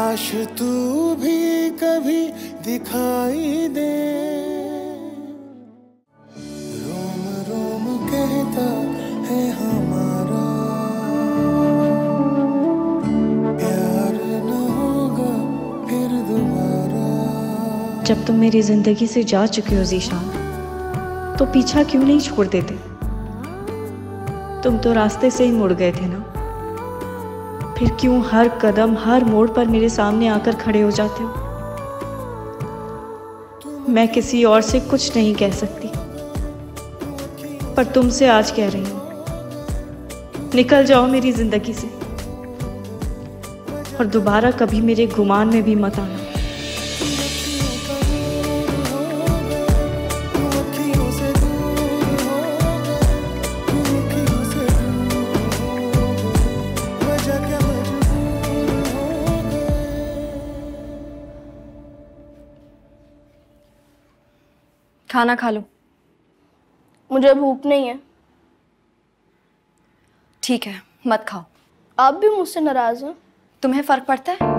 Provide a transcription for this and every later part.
काश तू भी कभी दिखाई दे, रोम रोम कहता है हमारा प्यार न होगा फिर दोबारा। जब तुम मेरी जिंदगी से जा चुके हो ज़ीशान, तो पीछा क्यों नहीं छोड़ देते? तुम तो रास्ते से ही मुड़ गए थे ना, फिर क्यों हर कदम हर मोड़ पर मेरे सामने आकर खड़े हो जाते हो? मैं किसी और से कुछ नहीं कह सकती, पर तुमसे आज कह रही हूं, निकल जाओ मेरी जिंदगी से और दोबारा कभी मेरे गुमान में भी मत आना। खाना खा लो। मुझे भूख नहीं है। ठीक है, मत खाओ। आप भी मुझसे नाराज हैं? तुम्हें फर्क पड़ता है?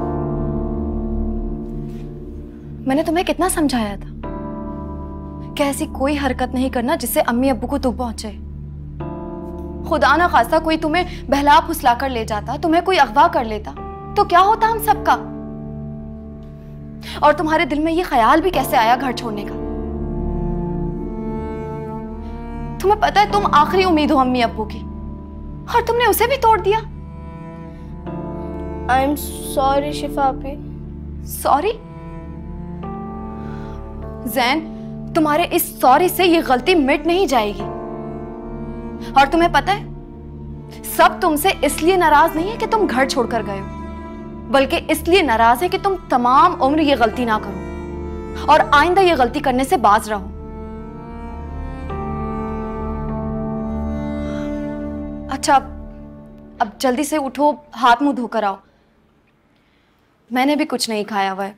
मैंने तुम्हें कितना समझाया था कि ऐसी कोई हरकत नहीं करना जिससे अम्मी अब्बू को दुख पहुंचे। खुदा ना खास्ता कोई तुम्हें बहला फुसला कर ले जाता, तुम्हें कोई अगवा कर लेता, तो क्या होता हम सबका? और तुम्हारे दिल में ये ख्याल भी कैसे आया घर छोड़ने का? तुम्हें पता है तुम आखिरी उम्मीद हो अम्मी अब्बू की, और तुमने उसे भी तोड़ दिया। आई एम सॉरी शिफा आपी। सॉरी? जैन, तुम्हारे इस सॉरी से ये गलती मिट नहीं जाएगी। और तुम्हें पता है सब तुमसे इसलिए नाराज नहीं है कि तुम घर छोड़कर गए हो, बल्कि इसलिए नाराज है कि तुम तमाम उम्र ये गलती ना करो और आइंदा ये गलती करने से बाज रहो। अच्छा, अब जल्दी से उठो, हाथ मुंह धोकर आओ। मैंने भी कुछ नहीं खाया हुआ है।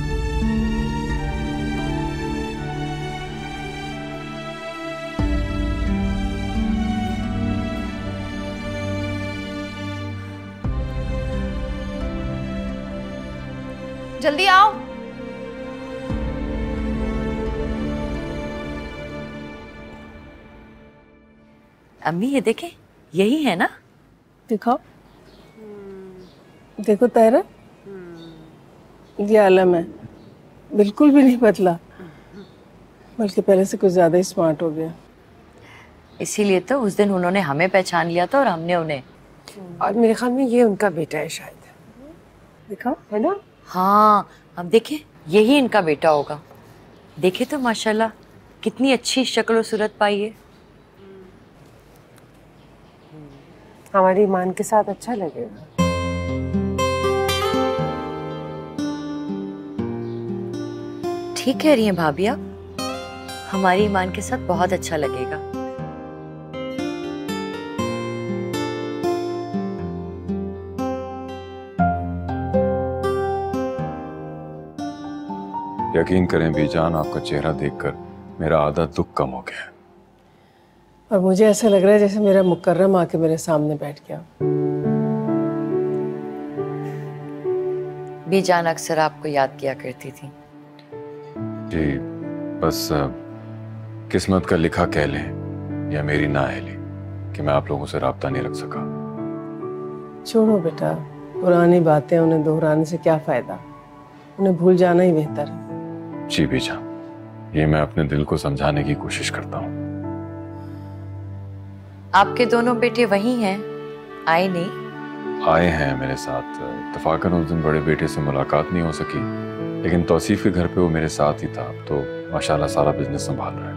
जल्दी आओ। अम्मी ये देखें, यही है ना? दिखाओ। देखो तायरा, ये आलम है, बिल्कुल भी नहीं बदला, बल्कि पहले से कुछ ज्यादा ही स्मार्ट हो गया। इसीलिए तो उस दिन उन्होंने हमें पहचान लिया था और हमने उन्हें। और मेरे ख्याल में ये उनका बेटा है शायद। दिखाओ, है ना? हाँ, अब देखें, यही इनका बेटा होगा। देखे तो माशाल्लाह कितनी अच्छी शक्ल और सूरत पाई है। हमारी ईमान के साथ अच्छा लगेगा। ठीक कह रही हैं भाभी आप, हमारी ईमान के साथ बहुत अच्छा लगेगा। यकीन करें बीजान, आपका चेहरा देखकर मेरा आधा दुख कम हो गया। और मुझे ऐसा लग रहा है जैसे मेरा मुकर्रम आके मेरे सामने बैठ गया। बीजान अक्सर आपको याद किया करती थी। जी, बस किस्मत का लिखा कह लें या मेरी नाअहली कि मैं आप लोगों से राब्ता नहीं रख सका। छोड़ो बेटा, पुरानी बातें उन्हें दोहराने से क्या फायदा, उन्हें भूल जाना ही बेहतर है। जी बीजान, ये मैं अपने दिल को समझाने की कोशिश करता हूँ। आपके दोनों बेटे वही हैं, आए नहीं? आए हैं मेरे साथ। इत्तफाकन उस दिन बड़े बेटे से मुलाकात नहीं हो सकी, लेकिन तौसीफ के घर पे वो मेरे साथ ही था। अब तो माशाल्लाह सारा बिजनेस संभाल रहा है।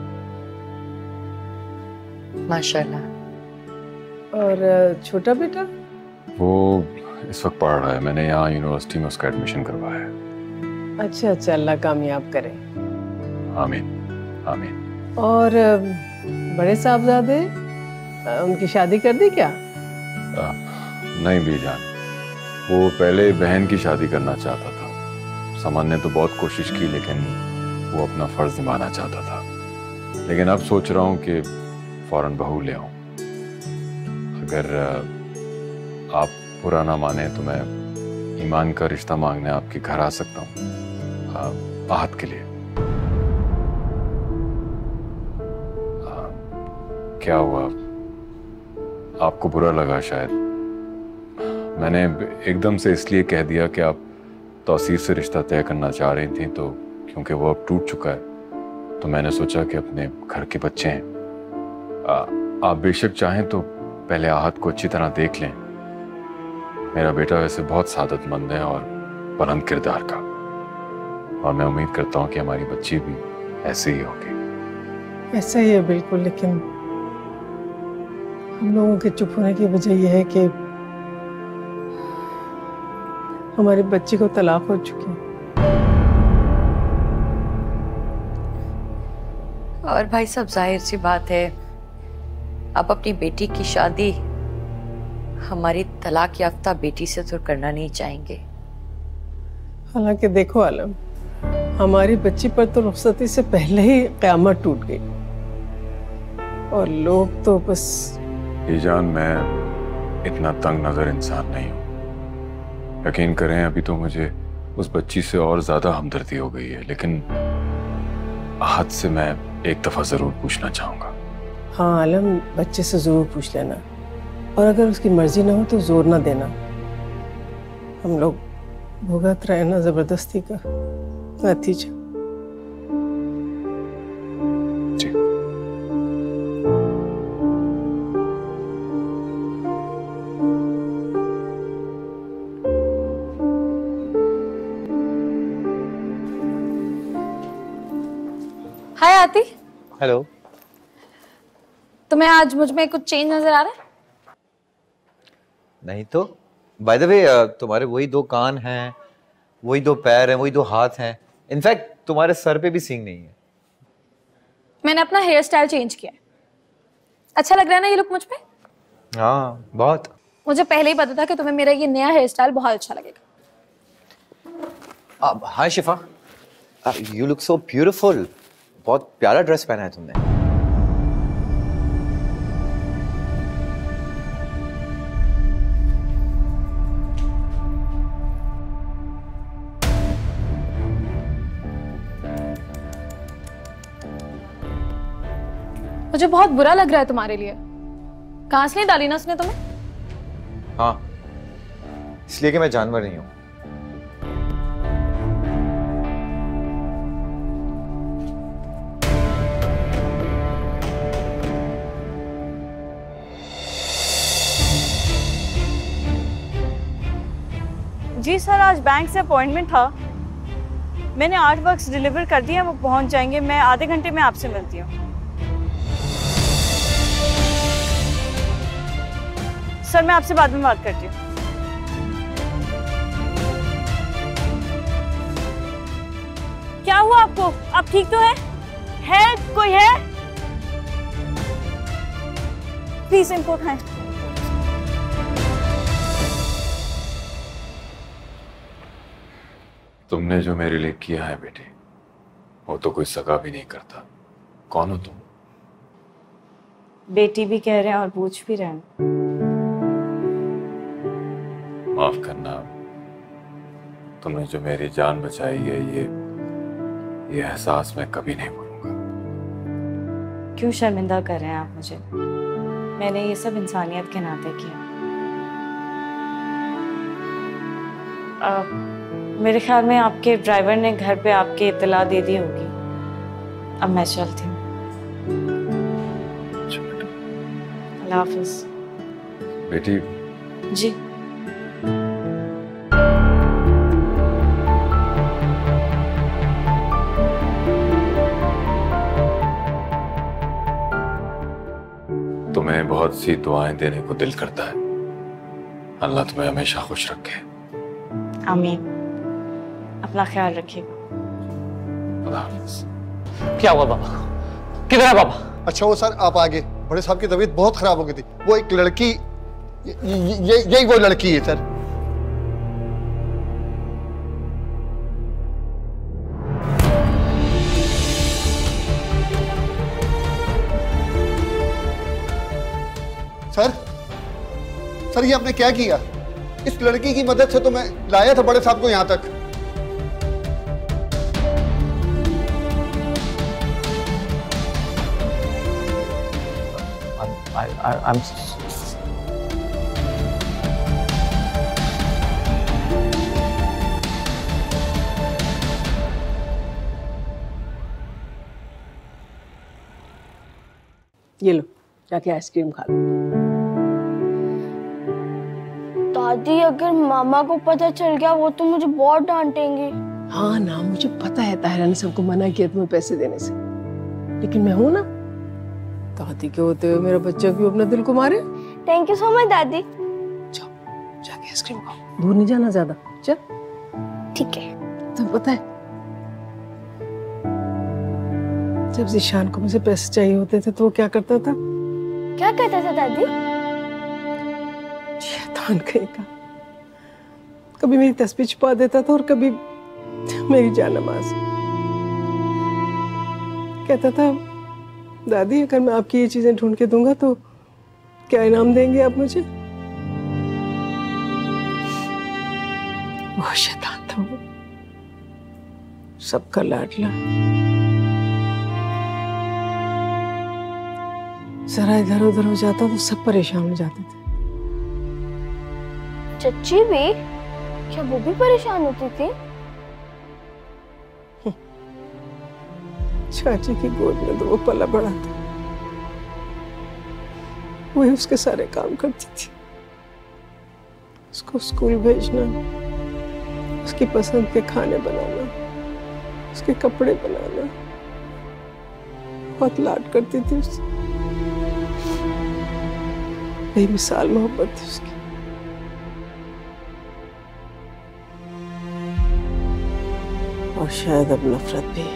माशाल्लाह। और छोटा बेटा? वो इस वक्त पढ़ रहा है। मैंने यहाँ यूनिवर्सिटी में उसका एडमिशन करवाया है। अच्छा अच्छा, अल्लाह कामयाब करे। आमीन आमीन। और बड़े साहबजादे, उनकी शादी कर दी क्या? नहीं बीजान, वो पहले बहन की शादी करना चाहता था। समन ने तो बहुत कोशिश की, लेकिन वो अपना फर्ज निभाना चाहता था। लेकिन अब सोच रहा हूँ कि फौरन बहू ले आऊं। अगर आप बुरा ना माने तो मैं ईमान का रिश्ता मांगने आपके घर आ सकता हूँ आहत के लिए। क्या हुआ, आपको बुरा लगा शायद? मैंने एकदम से इसलिए कह दिया कि आप तौसीर से रिश्ता तय करना चाह रही थी, तो क्योंकि वो अब टूट चुका है तो मैंने सोचा कि अपने घर के बच्चे हैं, आप बेशक चाहें तो पहले आहत को अच्छी तरह देख लें। मेरा बेटा वैसे बहुत सादतमंद है और बुलंद किरदार का, और मैं उम्मीद करता हूँ कि हमारी बच्ची भी ऐसे ही होगी। ऐसा ही है बिल्कुल, लेकिन हम लोगों के चुप होने की वजह यह है कि हमारी बच्ची को तलाक हो चुकी है। और भाई साहब, जाहिर सी बात है आप अपनी बेटी की शादी हमारी तलाक याफ्ता बेटी से तो करना नहीं चाहेंगे। हालांकि देखो आलम, हमारी बच्ची पर तो रुखसती से पहले ही क़यामत टूट गई, और लोग तो बस। ईजान, मैं इतना तंग नजर इंसान नहीं हूं। यकीन करें, अभी तो मुझे उस बच्ची से और ज्यादा हमदर्दी हो गई है, लेकिन आहत से मैं एक दफा जरूर पूछना चाहूंगा। हाँ आलम, बच्चे से जरूर पूछ लेना, और अगर उसकी मर्जी ना हो तो जोर ना देना। हम लोग भुगत रहे ना जबरदस्ती का नतीजा। जी। हाय आती। हेलो। तुम्हें आज मुझ में कुछ चेंज नजर आ रहा है? नहीं तो। बाय द वे, तुम्हारे वही 2 कान हैं, वही 2 पैर हैं, वही 2 हाथ हैं। इनफैक्ट तुम्हारे सर पे भी सींग नहीं है। मैंने अपना हेयर स्टाइल चेंज किया है। अच्छा लग रहा है ना ये लुक मुझ पे? हाँ, बहुत। मुझे पहले ही पता था कि तुम्हें मेरा ये नया हेयर स्टाइल बहुत अच्छा लगेगा। हाय शिफा, यू लुक सो ब्यूटीफुल। बहुत प्यारा ड्रेस पहना है तुमने। मुझे बहुत बुरा लग रहा है तुम्हारे लिए। कहां से नहीं डाली ना उसने तुम्हें? हाँ, इसलिए कि मैं जानवर नहीं हूं। जी सर, आज बैंक से अपॉइंटमेंट था। मैंने आर्ट वर्क्स डिलीवर कर दिए हैं, वो पहुंच जाएंगे। मैं आधे घंटे में आपसे मिलती हूँ। सर, मैं आपसे बाद में बात करती हूँ। क्या हुआ आपको? आप ठीक तो है? कोई है? प्लीज इनको उठाएं। तुमने जो मेरे लिए किया है बेटी, वो तो कोई सगा भी नहीं करता। कौन हो तुम? बेटी भी कह रहे हैं और पूछ भी रहे हैं। माफ करना, तुमने जो मेरी जान बचाई है, ये एहसास मैं कभी नहीं भूलूंगा। क्यों शर्मिंदा कर रहे हैं आप मुझे? मैंने ये सब इंसानियत के नाते किया। मेरे ख्याल में आपके ड्राइवर ने घर पे आपके इत्तला दे दी होगी। अब मैं चलती हूँ। अल्लाह हाफिज। बेटी। जी। तुम्हें बहुत सी दुआएं देने को दिल करता है। अल्लाह तुम्हें हमेशा खुश रखे। आमीन। अपना ख्याल रखिएगा। अल्लाह हाफिज। क्या हुआ बाबा? किधर है बाबा? अच्छा वो सर, आप आगे। बड़े साहब की तबीयत बहुत खराब हो गई थी। वो एक लड़की, यही वो लड़की है सर। सर, ये आपने क्या किया? इस लड़की की मदद से तो मैं लाया था बड़े साहब को यहाँ तक। I'm ये लो, जाके आइसक्रीम खा लो। दादी अगर मामा को पता चल गया वो तो मुझे बहुत डांटेंगे। हाँ ना, मुझे पता है ताहिरा ने सबको मना किया तुम्हें पैसे देने से, लेकिन मैं हूं ना, दादी के होते हुए मेरा बच्चा क्यों अपना दिल को मारे। थैंक यू सो मच दादी। जाओ जाके आइसक्रीम खाओ, दूर नहीं जाना ज्यादा। चल ठीक है। तुम्हें पता है जब ज़ीशान को मुझे पैसे चाहिए होते थे तो वो क्या करता था? क्या कहता था दादी? शैतान कहीं का, कभी मेरी तस्वीर छुपा देता था और कभी मेरी जानमाज। कहता था दादी अगर मैं आपकी ये चीजें ढूंढ के दूंगा तो क्या इनाम देंगे आप मुझे? वो शैतान था वो, सबका लाडला। जरा इधर उधर हो जाता तो सब परेशान हो जाते थे। चच्ची भी? क्या वो भी परेशान होती थी? चाची की गोद में तो वो पला बड़ा था, वही उसके सारे काम करती थी। उसको स्कूल भेजना, उसकी पसंद के खाने बनाना, उसके कपड़े बनाना, बहुत लाड करती थी उससे। बेमिसाल मोहब्बत थी उसकी। और शायद अब नफरत भी।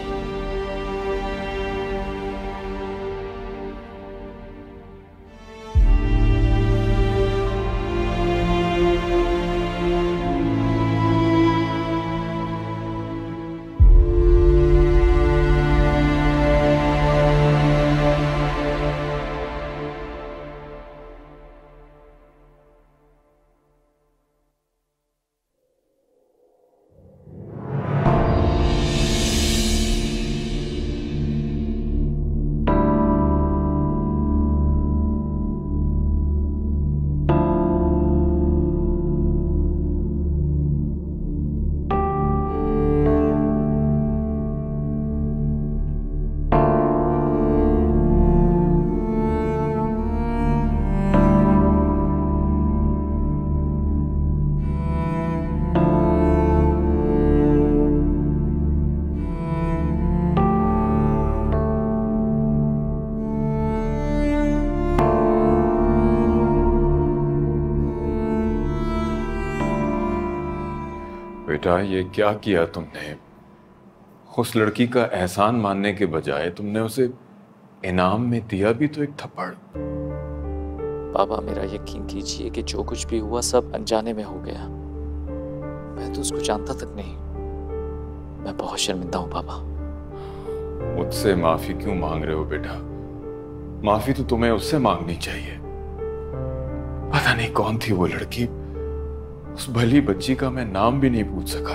बेटा ये क्या किया तुमने? उस लड़की का एहसान मानने के बजाय तुमने उसे इनाम में दिया भी तो एक थप्पड़। पापा मेरा यकीन कीजिए कि जो कुछ भी हुआ सब अनजाने में हो गया। मैं तो उसको जानता तक नहीं। मैं बहुत शर्मिंदा हूँ पापा। मुझसे माफी क्यों मांग रहे हो बेटा? माफी तो तुम्हें उससे मांगनी चाहिए। पता नहीं कौन थी वो लड़की, उस भली बच्ची का मैं नाम भी नहीं पूछ सका।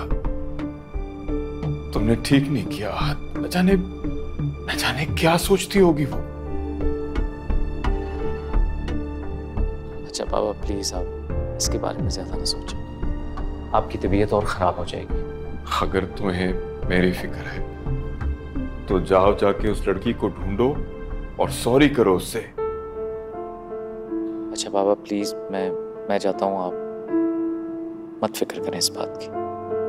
तुमने ठीक नहीं किया। न जाने क्या सोचती होगी वो। अच्छा पापा प्लीज आप इसके बारे में ज्यादा ना सोचें। आपकी तबीयत और खराब हो जाएगी। अगर तुम्हें मेरी फिक्र है तो जाओ जाके उस लड़की को ढूंढो और सॉरी करो उससे। अच्छा पापा प्लीज मैं जाता हूँ, आप मत फिक्र करें इस बात की।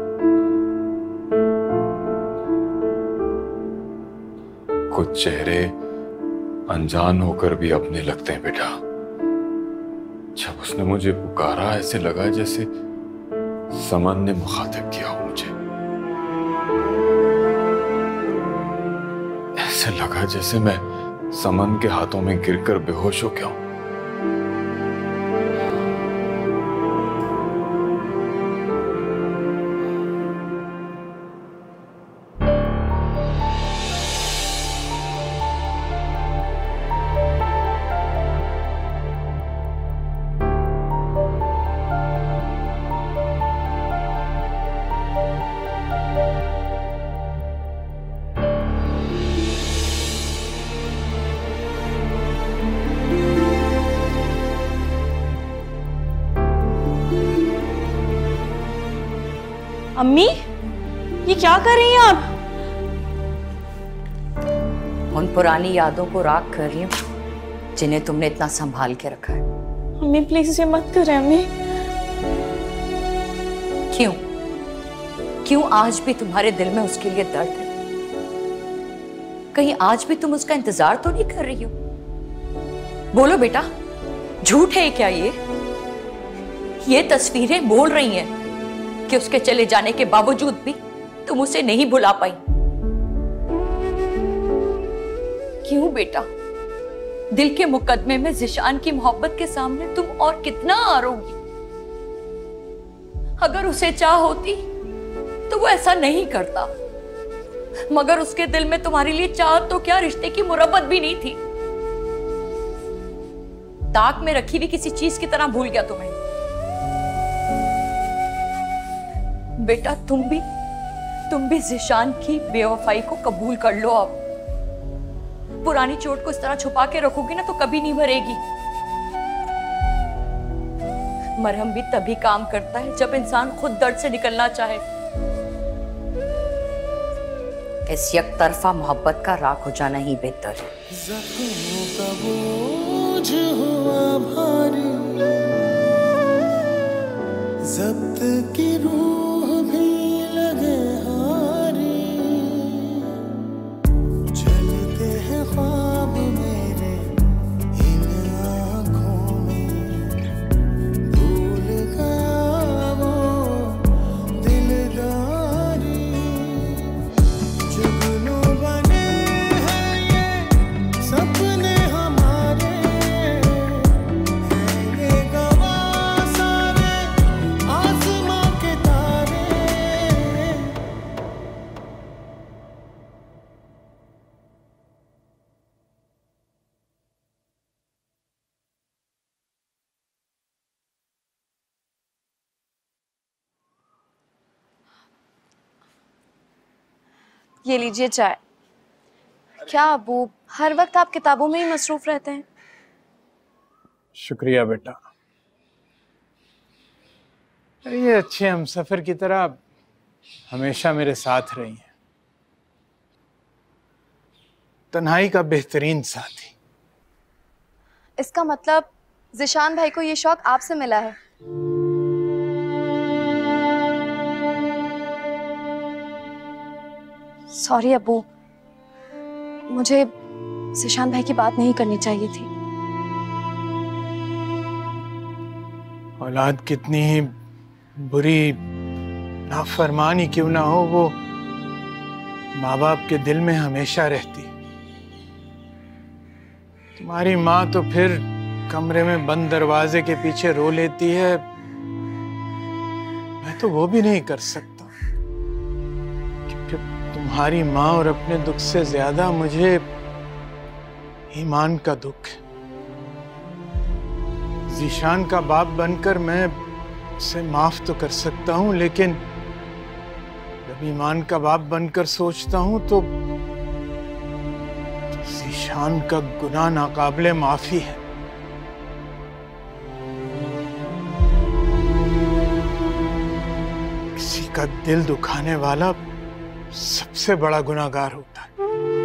कुछ चेहरे अनजान होकर भी अपने लगते हैं बेटा। जब उसने मुझे पुकारा ऐसे लगा जैसे समन ने मुखातिब किया हो मुझे। ऐसे लगा जैसे मैं समन के हाथों में गिरकर बेहोश हो गया हूं। अम्मी, ये क्या कर रही हैं आप? उन पुरानी यादों को राख कर रही हूँ जिन्हें तुमने इतना संभाल के रखा है। अम्मी प्लीज इसे मत करें अम्मी। क्यों? क्यों आज भी तुम्हारे दिल में उसके लिए दर्द है? कहीं आज भी तुम उसका इंतजार तो नहीं कर रही हो? बोलो बेटा, झूठ है क्या ये तस्वीरें बोल रही हैं कि उसके चले जाने के बावजूद भी तुम उसे नहीं भुला पाई। क्यों बेटा? दिल के मुकदमे में ज़िशान की मोहब्बत के सामने तुम और कितना हारोगी? अगर उसे चाह होती तो वो ऐसा नहीं करता, मगर उसके दिल में तुम्हारे लिए चाह तो क्या, रिश्ते की मुरब्बत भी नहीं थी। ताक में रखी हुई किसी चीज की तरह भूल गया तुम्हें। बेटा तुम भी ज़िशान की बेवफाई को कबूल कर लो। अब पुरानी चोट को इस तरह छुपा के रखोगी ना तो कभी नहीं भरेगी। मरहम भी तभी काम करता है जब इंसान खुद दर्द से निकलना चाहे। इस यकतरफा मोहब्बत का राख हो जाना ही बेहतर है। ज़ख्मों का बोझ हुआ भारी, ज़ब्त की रूह भी लगे हारी, चलते हैं ख्वाब मेरे इन आँखों में, भूल गया वो दिलदारी, जुगनू बने हैं ये सपने हमारे, हैं ये गवाह सारे आसमां के तारे। ये लीजिए चाय। क्या अबू, हर वक्त आप किताबों में ही मसरूफ रहते हैं? शुक्रिया बेटा। ये अच्छे हमसफर की तरह हमेशा मेरे साथ रही हैं, तन्हाई का बेहतरीन साथी। इसका मतलब ज़िशान भाई को ये शौक आपसे मिला है? सॉरी अबू, मुझे ज़िशान भाई की बात नहीं करनी चाहिए थी। औलाद कितनी ही बुरी नाफरमानी क्यों ना हो, वो माँ बाप के दिल में हमेशा रहती। तुम्हारी माँ तो फिर कमरे में बंद दरवाजे के पीछे रो लेती है, मैं तो वो भी नहीं कर सकता, क्योंकि तुम्हारी माँ और अपने दुख से ज्यादा मुझे ईमान का दुख है। ज़िशान का बाप बनकर मैं उसे माफ तो कर सकता हूँ, लेकिन जब ईमान का बाप बनकर सोचता हूँ तो ज़िशान का गुनाह नाकाबिले माफी है। किसी का दिल दुखाने वाला सबसे बड़ा गुनाहगार होता है।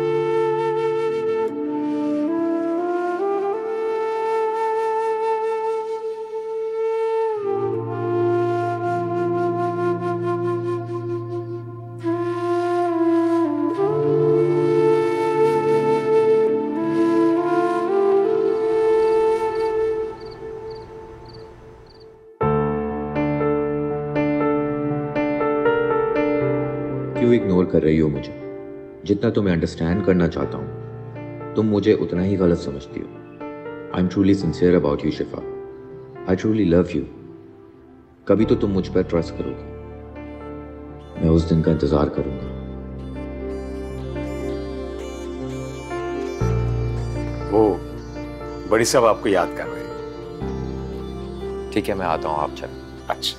क्यों इग्नोर कर रही हो मुझे? जितना तुम्हें अंडरस्टैंड करना चाहता हूँ तुम मुझे उतना ही गलत समझती हो। I am truly sincere about you Shifa. I truly love you. कभी तो तुम मुझ पर ट्रस्ट करोगी। मैं उस दिन का इंतजार करूंगा। वो बड़ी साहब आपको याद कर रहे हैं। ठीक है, मैं आता हूँ, आप चलें। अच्छा।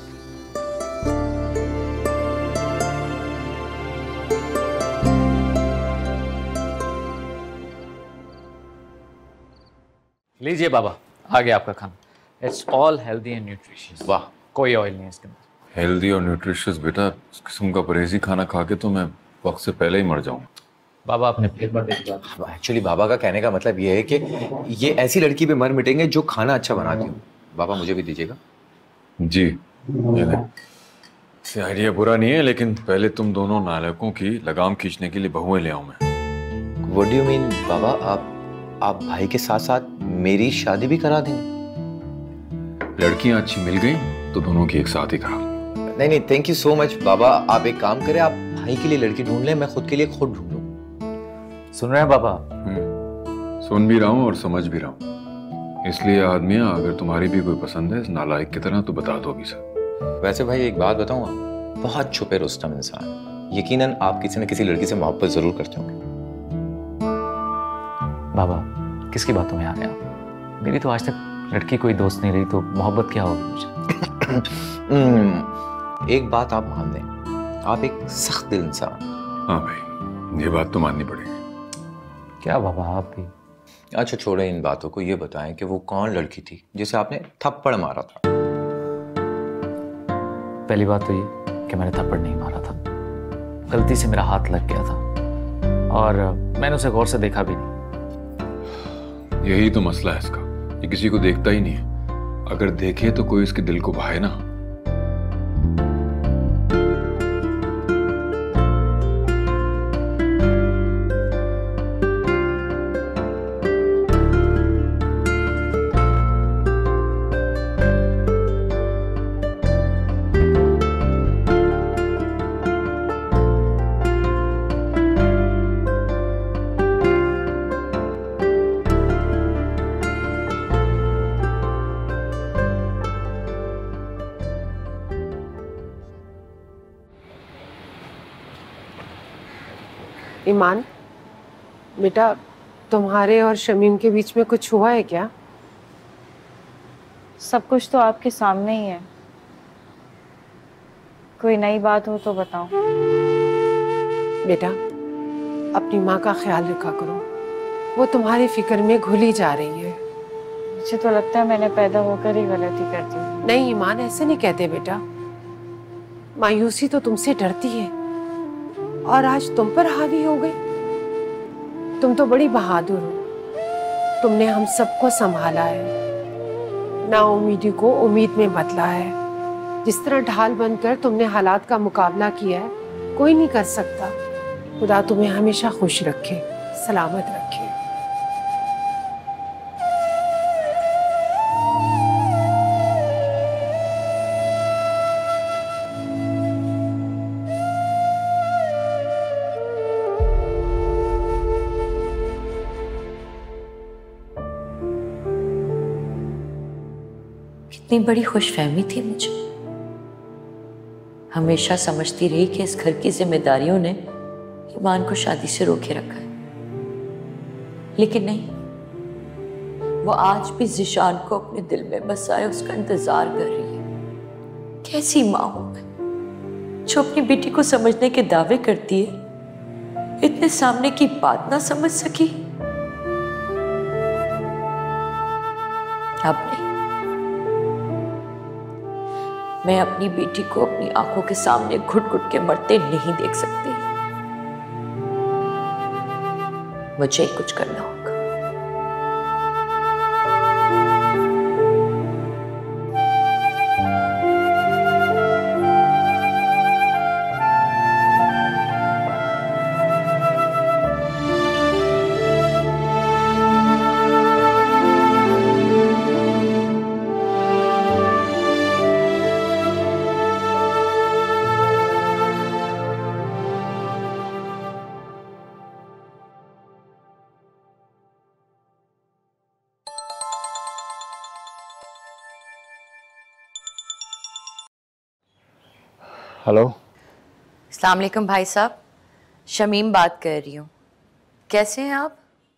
लीजिए बाबा, आ गया आपका खाना। It's all healthy and nutritious. वाह, कोई ऑयल नहीं है इसके अंदर। हेल्दी और न्यूट्रिशियस बेटा, इस किस्म का परहेजी खाना खा के तो मैं वक्त से पहले ही मर जाऊं। बाबा आपने फिर बात एक्चुअली बाबा का कहने का मतलब ये है कि ये ऐसी लड़की पे मर मिटेंगे जो खाना अच्छा बनाती हो। बाबा मुझे भी दीजिएगा। जी ये ले। आइडिया बुरा नहीं है, लेकिन पहले तुम दोनों नालायकों की लगाम खींचने के लिए बहुएं ले आऊं मैं। What do you mean, बाबा? आप भाई के साथ साथ मेरी शादी भी करा देंगे? लड़कियां अच्छी मिल गई तो दोनों की एक साथ ही करा। नहीं, थैंक यू सो मच बाबा। आप एक काम करें, आप भाई के लिए लड़की ढूंढ लें, मैं खुद के लिए खुद ढूंढ लूं। सुन रहे हैं बाबा? सुन भी रहा हूँ और समझ भी रहा हूँ। इसलिए आदमियां, अगर तुम्हारी भी कोई पसंद है इस नालायक की तरह तो बता दो अभी सर। वैसे भाई एक बात बताऊं, आप बहुत छुपे रुस्तम इंसान। यकीनन आप किसी न किसी लड़की से मोहब्बत जरूर करते होंगे। बाबा किसकी बातों में आ रहे हैं आप? मेरी तो आज तक लड़की कोई दोस्त नहीं रही, तो मोहब्बत क्या होगी मुझे? एक बात आप मान लें, आप एक सख्त दिल इंसान। हाँ भाई, ये बात तो माननी पड़ेगी। क्या बाबा आप भी? अच्छा छोड़े इन बातों को, ये बताएं कि वो कौन लड़की थी जिसे आपने थप्पड़ मारा था? पहली बात तो ये कि मैंने थप्पड़ नहीं मारा था, गलती से मेरा हाथ लग गया था और मैंने उसे गौर से देखा भी नहीं। यही तो मसला है इसका, ये किसी को देखता ही नहीं है। अगर देखे तो कोई इसके दिल को भाए ना। ईमान बेटा, तुम्हारे और शमीम के बीच में कुछ हुआ है क्या? सब कुछ तो आपके सामने ही है। कोई नई बात हो तो बताओ। बेटा, अपनी माँ का ख्याल रखा करो, वो तुम्हारी फिक्र में घुली जा रही है। मुझे तो लगता है मैंने पैदा होकर ही गलती कर दी। नहीं ईमान, ऐसे नहीं कहते बेटा। मायूसी तो तुमसे डरती है और आज तुम पर हावी हो गई। तुम तो बड़ी बहादुर हो, तुमने हम सबको संभाला है, नाउमीदी को उम्मीद में बदला है। जिस तरह ढाल बनकर तुमने हालात का मुकाबला किया है, कोई नहीं कर सकता। खुदा तुम्हें हमेशा खुश रखे, सलामत रखे। कितनी बड़ी खुशफहमी थी मुझे। हमेशा समझती रही कि इस घर की जिम्मेदारियों ने ईमान को शादी से रोके रखा है, लेकिन नहीं, वो आज भी ज़िशान को अपने दिल में बसाए उसका इंतजार कर रही है। कैसी माँ हूं मैं जो अपनी बेटी को समझने के दावे करती है, इतने सामने की बात ना समझ सकी। अब नहीं, मैं अपनी बेटी को अपनी आंखों के सामने घुट घुट के मरते नहीं देख सकती। मुझे कुछ करना होगा। हेलो। अस्सलाम वालेकुम भाई साहब, शमीम बात कर रही हूँ। कैसे हैं आप?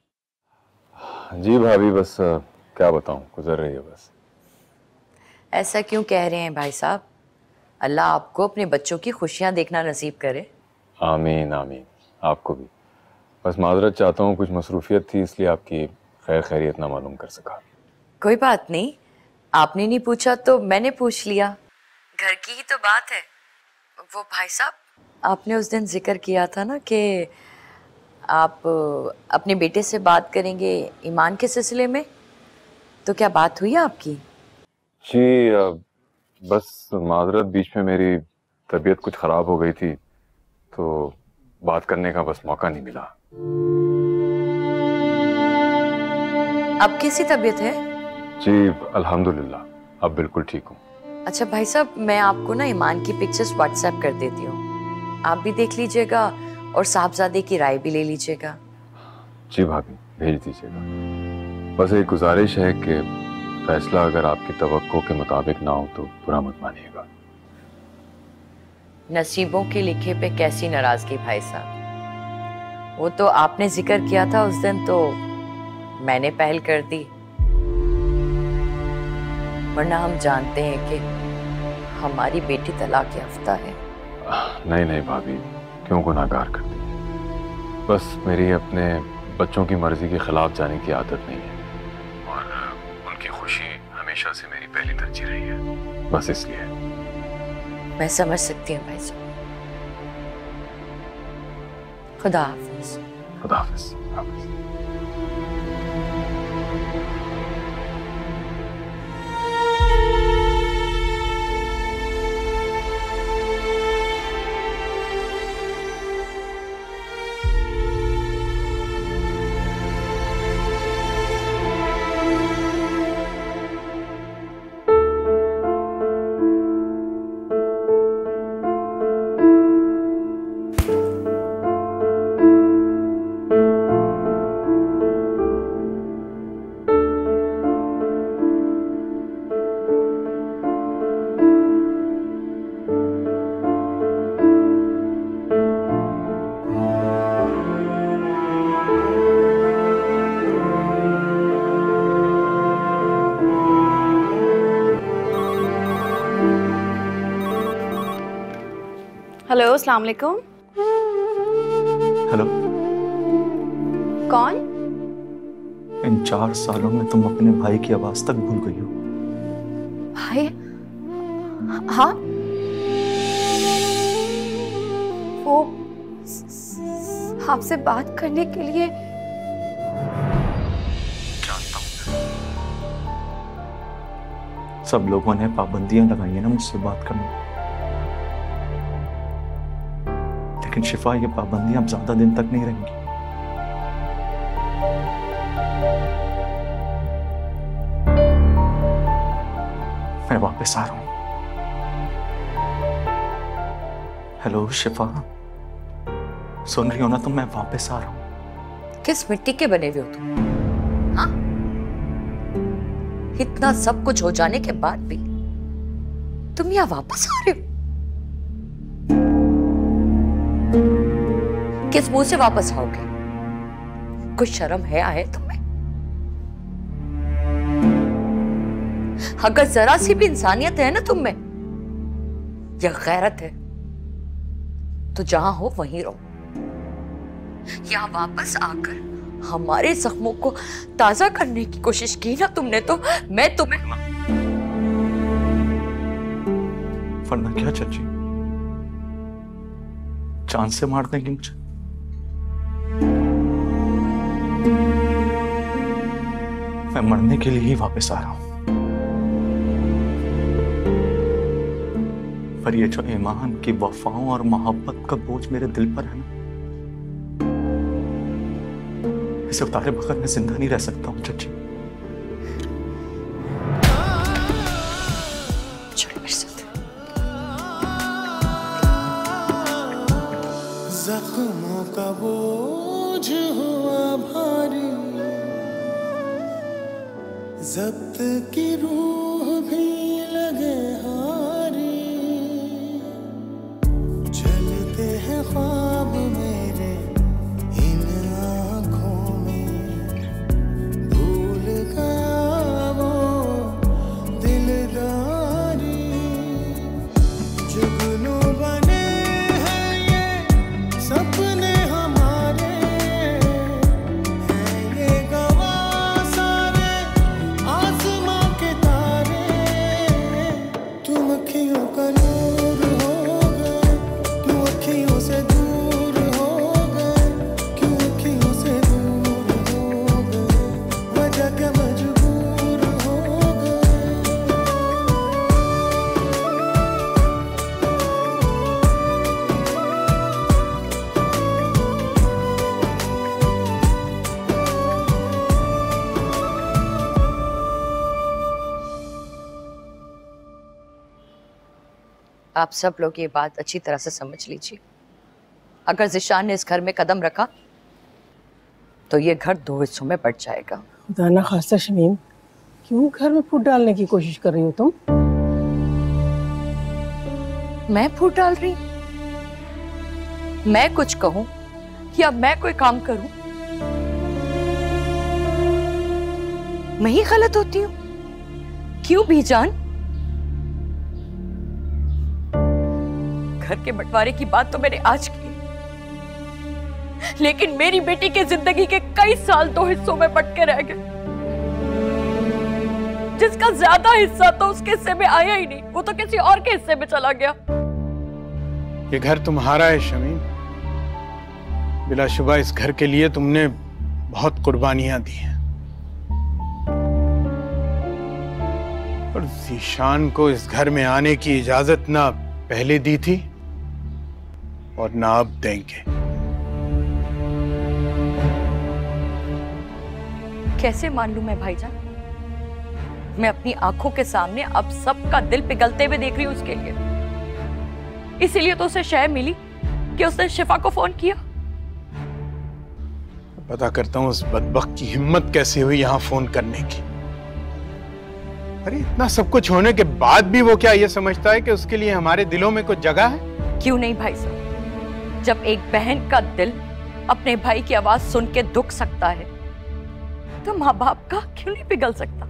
जी भाभी, बस क्या बताऊं, गुजर रही है बस। ऐसा क्यों कह रहे हैं भाई साहब? अल्लाह आपको अपने बच्चों की खुशियां देखना नसीब करे। आमीन आमीन, आपको भी। बस माजरत चाहता हूँ, कुछ मसरूफियत थी इसलिए आपकी खैर खैरियत ना मालूम कर सका। कोई बात नहीं, आपने नहीं पूछा तो मैंने पूछ लिया। घर की ही तो बात है। वो भाई साहब, आपने उस दिन जिक्र किया था ना कि आप अपने बेटे से बात करेंगे ईमान के सिलसिले में, तो क्या बात हुई आपकी? जी बस माजरत, बीच में मेरी तबीयत कुछ खराब हो गई थी तो बात करने का बस मौका नहीं मिला। अब कैसी तबीयत है? जी अल्हम्दुलिल्लाह, अब बिल्कुल ठीक हूँ। अच्छा भाई साहब, मैं आपको ना ईमान की पिक्चर्स व्हाट्सएप कर देती हूँ, आप भी देख लीजिएगा और साहबजादे की राय भी ले लीजिएगा। जी भाभी, भेज दीजिएगा। बस एक गुजारिश है कि फैसला अगर आपकी तवक्को के मुताबिक ना हो तो बुरा मत मानिएगा। नसीबों के लिखे पे कैसी नाराजगी भाई साहब, वो तो आपने जिक्र किया था उस दिन तो मैंने पहल कर दी, वरना हम जानते हैं कि हमारी बेटी तलाक याफ्ता है। नहीं नहीं भाभी, क्यों गुनाहगार करती है? बस मेरी अपने बच्चों की मर्जी के खिलाफ जाने की आदत नहीं है और उनकी खुशी हमेशा से मेरी पहली तरजीह रही है, बस इसलिए। मैं समझ सकती हूँ भाई साहब। खुदा हाफिज। खुदा हाफिज। हेलो, अस्सलाम वालेकुम। हेलो। कौन? इन 4 सालों में तुम अपने भाई की आवाज तक भूल गई हो। भाई? हाँ, वो आपसे बात करने के लिए। जानता हूँ, सब लोगों ने पाबंदियां लगाई है ना मुझसे बात करने, लेकिन शिफा ये पाबंदियां अब ज्यादा दिन तक नहीं रहेंगी। मैं वापस आ रहा हूं। हेलो शिफा, सुन रही हो ना तुम? मैं वापस आ रहा हूं। किस मिट्टी के बने हुए हो तुम? हाँ? इतना सब कुछ हो जाने के बाद भी तुम यहाँ वापस आ रहे हो? किस मुंह से वापस आओगे? कुछ शर्म है आए तुम्हें? अगर जरा सी भी इंसानियत है ना तुम में या गैरत है तो जहां हो वहीं रहो। यहां वापस आकर हमारे जख्मों को ताजा करने की कोशिश की ना तुमने तो मैं तुम्हें। वरना क्या चाची, चांद से मार देंगे मुझे? मैं मरने के लिए ही वापस आ रहा हूं, पर ये जो ईमान की वफाओं और मोहब्बत का बोझ मेरे दिल पर है ना, इसे उतारे बगैर मैं जिंदा नहीं रह सकता हूं चाची। चलो मेरे साथ। जख्मों का बोझ हुआ भारी, जब्त की रूह भी लगे हारी, चलते हैं ख्वाब मेरे इन आँखों में, भूल गया वो दिलदारी, जुगनू बने हैं ये सपने हमारे, हैं ये गवाह सारे आसमां के तारे। आप सब लोग ये बात अच्छी तरह से समझ लीजिए, अगर ज़िशान ने इस घर में कदम रखा तो ये घर 2 हिस्सों में बंट जाएगा। खुदा ना खास्ता शमीम, क्यों घर में फूट डालने की कोशिश कर रही हो तुम? मैं फूट डाल रही? मैं कुछ कहूं या मैं कोई काम करूं, मैं ही गलत होती हूं? क्यों बीजान? घर के बंटवारे की बात तो मैंने आज की, लेकिन मेरी बेटी के जिंदगी के कई साल 2 हिस्सों में बंट के रह गए, जिसका ज्यादा हिस्सा तो उसके हिस्से में आया ही नहीं, वो तो किसी और के हिस्से में चला गया। ये घर तुम्हारा है शमीम, बिलाशुबा इस घर के लिए तुमने बहुत कुर्बानियां दी हैं, और ज़ीशान को इस घर में आने की इजाजत ना पहले दी थी और ना अब देंगे। कैसे मान लूं मैं भाईजान? मैं अपनी आंखों के सामने अब सबका दिल पिघलते हुए देख रही हूं उसके लिए। इसीलिए तो उसे शय मिली कि उसने शिफा को फोन किया। पता करता हूं उस बदबख्त की हिम्मत कैसे हुई यहां फोन करने की। अरे इतना सब कुछ होने के बाद भी वो क्या ये समझता है कि उसके लिए हमारे दिलों में कुछ जगह है? क्यों नहीं भाई साहब, जब एक बहन का दिल अपने भाई की आवाज सुन के दुख सकता है तो माँ बाप का क्यों नहीं पिघल सकता?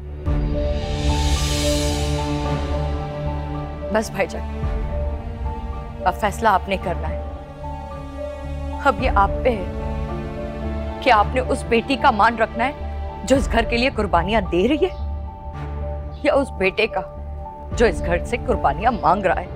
बस भाईजान, अब फैसला आपने करना है। अब ये आप पे है कि आपने उस बेटी का मान रखना है जो इस घर के लिए कुर्बानियां दे रही है, या उस बेटे का जो इस घर से कुर्बानियां मांग रहा है।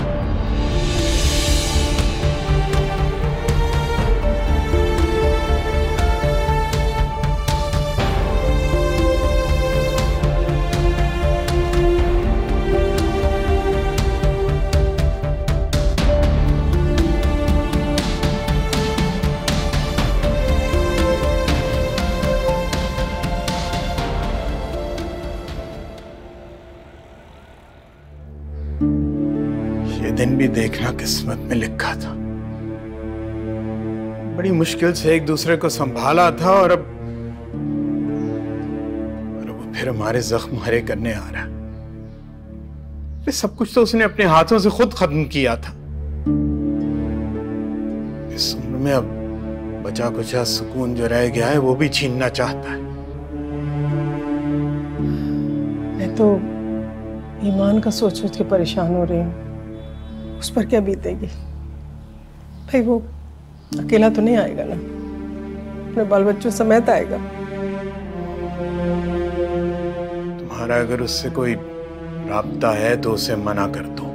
दिन भी देखना किस्मत में लिखा था। बड़ी मुश्किल से एक दूसरे को संभाला था और अब वो फिर हमारे जख्म हरे करने आ रहा है। सब कुछ तो उसने अपने हाथों से खुद खत्म किया था। इस उम्र में अब बचा कुचा सुकून जो रह गया है वो भी छीनना चाहता है। मैं तो ईमान का सोच सोच के परेशान हो रही हूँ, उस पर क्या बीतेगी? भाई वो अकेला तो नहीं आएगा ना, अपने बाल बच्चों समेत आएगा। तुम्हारा अगर उससे कोई राब्ता है तो उसे मना कर दो।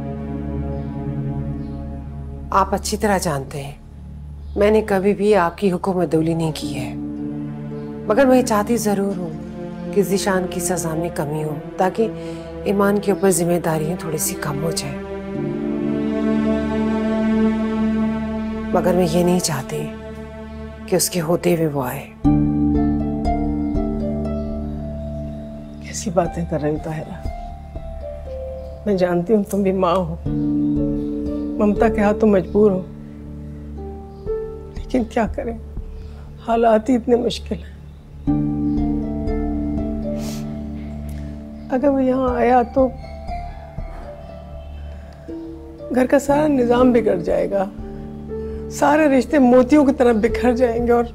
आप अच्छी तरह जानते हैं मैंने कभी भी आपकी हुक्म अदौली नहीं की है, मगर मैं चाहती जरूर हूँ कि ज़ीशान की सजा में कमी हो ताकि ईमान के ऊपर जिम्मेदारियां थोड़ी सी कम हो जाए। मगर मैं ये नहीं चाहती कि उसके होते हुए वो आए। कैसी बातें कर रही हो ताहिरा? मैं जानती हूँ तुम भी माँ हो, ममता के हाथ तुम मजबूर हो, लेकिन क्या करें, हालात ही इतने मुश्किल हैं। अगर वो यहाँ आया तो घर का सारा निजाम बिगड़ जाएगा, सारे रिश्ते मोतियों की तरफ बिखर जाएंगे और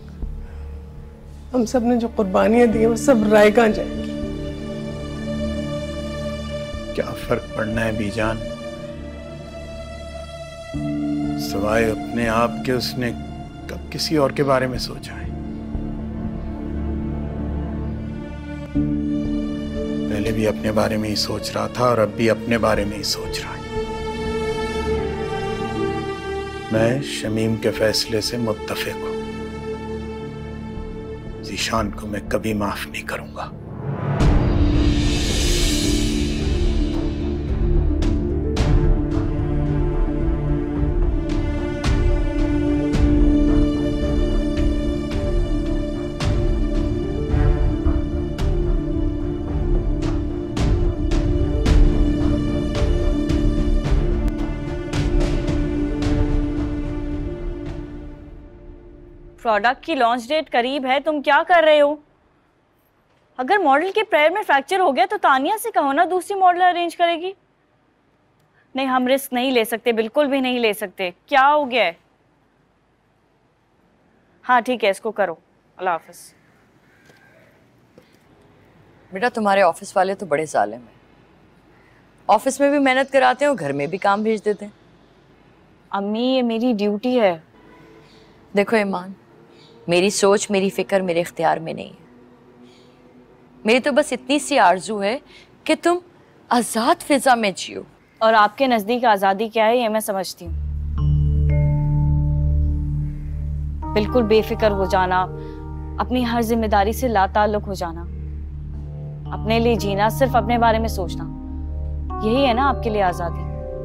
हम सब ने जो कुर्बानियां दी हैं वो सब रायगा जाएंगी। क्या फर्क पड़ना है बीजान? सिवाय अपने आप के उसने कब किसी और के बारे में सोचा है? पहले भी अपने बारे में ही सोच रहा था और अब भी अपने बारे में ही सोच रहा है। मैं शमीम के फैसले से मुत्तफिक हूं। ज़ीशान को मैं कभी माफ नहीं करूंगा। प्रोडक्ट की लॉन्च डेट करीब है, तुम क्या कर रहे हो? अगर मॉडल के पैर में फ्रैक्चर हो गया तो तानिया से कहो ना, दूसरी मॉडल अरेंज करेगी। नहीं, हम रिस्क नहीं ले सकते, बिल्कुल भी नहीं ले सकते। क्या हो गया है? हाँ ठीक है, इसको करो। अल्लाह हाफिज। बेटा तुम्हारे ऑफिस वाले तो बड़े जालिम हैं। ऑफिस में भी मेहनत कराते हैं और घर में भी काम भेज देते हैं। अम्मी ये मेरी ड्यूटी है। देखो ईमान, मेरी सोच, मेरी फिक्र मेरे इख्तियार में नहीं है। मेरी तो बस इतनी सी आरजू है कि तुम आजाद फिजा में जियो। और आपके नजदीक आजादी क्या है ये मैं समझती हूँ। बिल्कुल बेफिक्र हो जाना, अपनी हर जिम्मेदारी से लाताल्लुक हो जाना, अपने लिए जीना, सिर्फ अपने बारे में सोचना, यही है ना आपके लिए आजादी?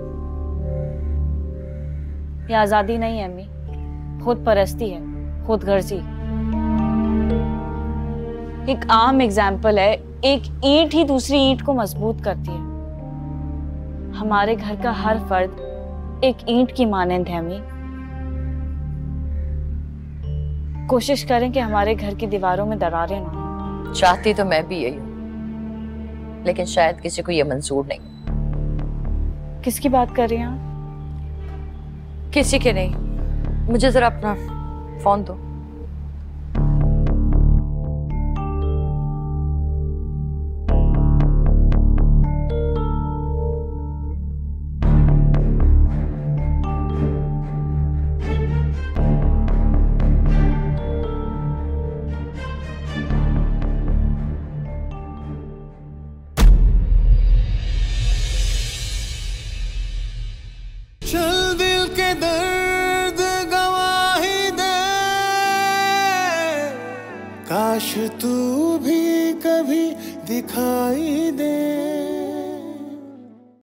ये आजादी नहीं है अम्मी, खुद परस्ती है, खुद गर्जी। एक आम एग्जाम्पल है, एक ईंट ही दूसरी ईंट को मजबूत करती है। हमारे घर का हर फर्द एक ईंट की मानंद है अम्मी। कोशिश करें कि हमारे घर की दीवारों में दरारें ना हो। चाहती तो मैं भी यही हूँ, लेकिन शायद किसी को ये मंजूर नहीं। किसकी बात कर रही हैं आप? किसी के नहीं। मुझे जरा अपना फोन दो। चल दिल के दर्द गवाही दे, काश तू भी कभी दिखाई दे।